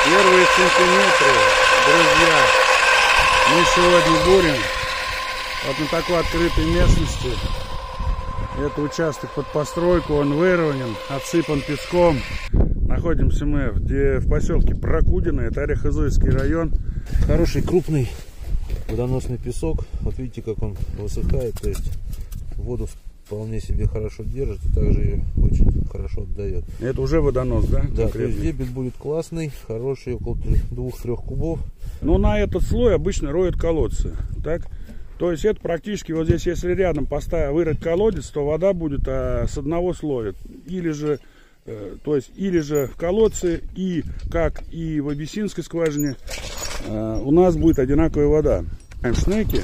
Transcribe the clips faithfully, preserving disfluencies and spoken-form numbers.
Первые сантиметры, друзья. Мы сегодня бурим вот на такой открытой местности. Это участок под постройку, он выровнен, отсыпан песком. Находимся мы где, в поселке Прокудино, это Орехово-Зуевский район. Хороший крупный водоносный песок. Вот видите, как он высыхает, то есть воду вполне себе хорошо держит и также ее очень хорошо отдает. Это уже водонос, да? Да, то есть дебет будет классный, хороший, около двух-трех кубов. Ну, на этот слой обычно роют колодцы, так? То есть это практически вот здесь, если рядом поставить, вырыть колодец, то вода будет а, с одного слоя. Или же, э, то есть, или же в колодце, и как и в Абиссинской скважине, э, у нас будет одинаковая вода. Шнеки.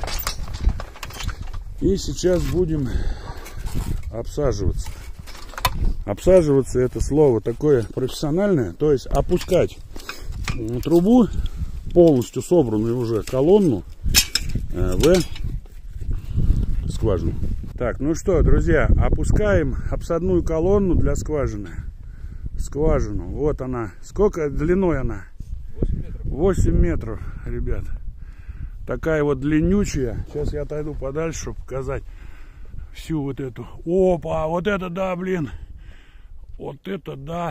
И сейчас будем обсаживаться. Обсаживаться — это слово такое профессиональное, то есть опускать трубу, полностью собранную уже колонну, в скважину. Так, ну что, друзья, опускаем обсадную колонну для скважины. Скважину. Вот она. Сколько длиной она? восемь метров. восемь метров, ребят. Такая вот длиннючая. Сейчас я отойду подальше, чтобы показать всю вот эту. Опа, вот это да, блин. Вот это да.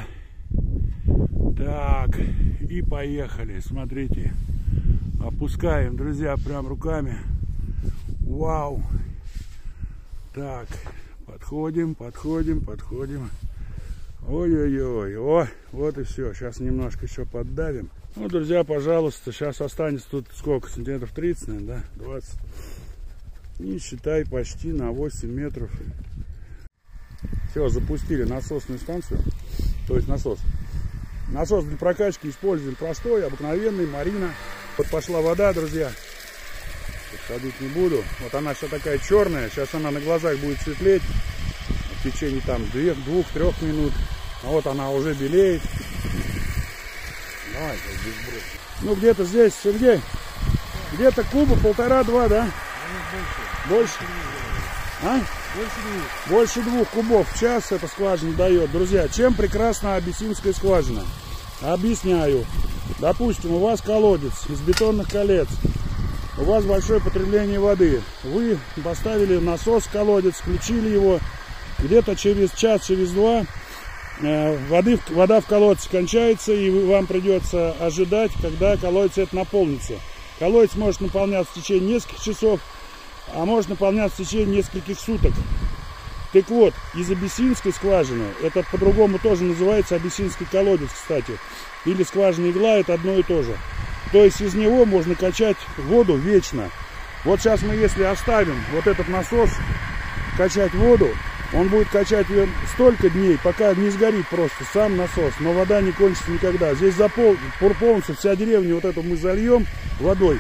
Так, и поехали. Смотрите. Опускаем, друзья, прям руками. Вау. Так, подходим, подходим, подходим. Ой-ой-ой. О, вот и все. Сейчас немножко еще поддавим. Ну, друзья, пожалуйста, сейчас останется тут сколько? Сантиметров тридцать, наверное, да? двадцать. И считай, почти на восемь метров. Все, запустили насосную станцию. То есть насос. Насос для прокачки используем простой, обыкновенный, Марина. Вот пошла вода, друзья. Ходить не буду. Вот она вся такая черная. Сейчас она на глазах будет светлеть. В течение там двух-трех минут. А вот она уже белеет. Давай, ну где-то здесь, Сергей. Где-то куба полтора-два, да? Больше. А? Больше двух. Больше двух кубов в час эта скважина дает. Друзья, чем прекрасна Абиссинская скважина? Объясняю. Допустим, у вас колодец из бетонных колец. У вас большое потребление воды. Вы поставили насос в колодец, включили его. Где-то через час, через два э, воды, вода в колодце кончается, и вам придется ожидать, когда колодец это наполнится. Колодец может наполняться в течение нескольких часов, а может наполняться в течение нескольких суток. Так вот, из Абиссинской скважины, это по-другому тоже называется Абиссинский колодец, кстати, или скважина игла, это одно и то же. То есть из него можно качать воду вечно. Вот сейчас мы, если оставим вот этот насос качать воду, он будет качать ее столько дней, пока не сгорит просто сам насос, но вода не кончится никогда. Здесь запол... полностью вся деревня, вот эту мы зальем водой.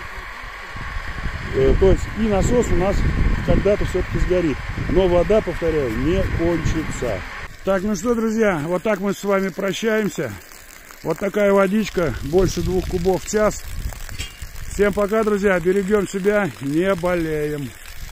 Э, то есть и насос у нас когда-то все-таки сгорит. Но вода, повторяю, не кончится. Так, ну что, друзья, вот так мы с вами прощаемся. Вот такая водичка, больше двух кубов в час. Всем пока, друзья, берегем себя, не болеем.